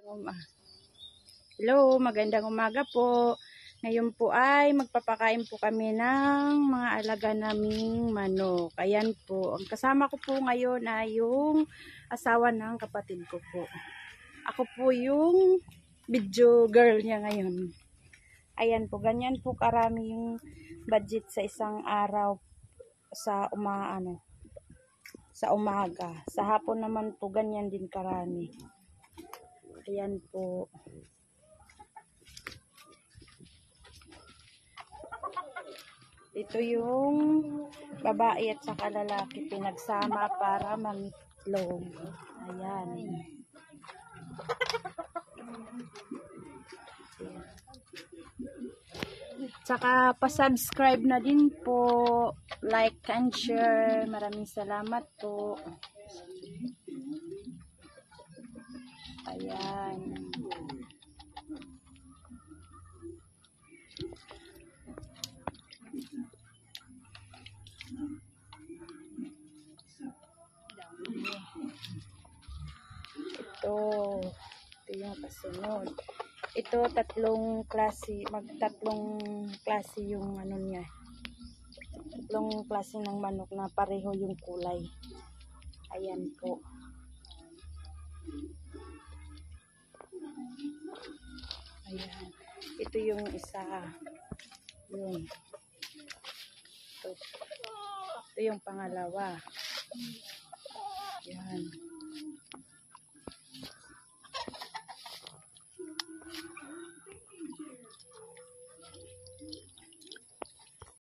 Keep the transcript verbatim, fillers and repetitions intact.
Um, Hello, magandang umaga po. Ngayon po ay magpapakain po kami ng mga alaga naming manok. Ayan po. Ang kasama ko po ngayon ay yung asawa ng kapatid ko po. Ako po yung video girl niya ngayon. Ayan po, ganyan po karami yung budget sa isang araw sa uma, ano, sa umaga. Sa hapon naman po ganyan din karami. Ayan po. Ito yung babae at saka lalaki pinagsama para mangitlog. Ayan. Tsaka pa-subscribe na din po. Like and share. Maraming salamat po. Ayan. Ito. Ito yung kasunod. Ito tatlong klase, magtatlong klase yung ano niya. Tatlong klase ng manok na pareho yung kulay. Ayan po. Ayan. Ito yung isa. Yun. Ito. Ito yung pangalawa. Ayan.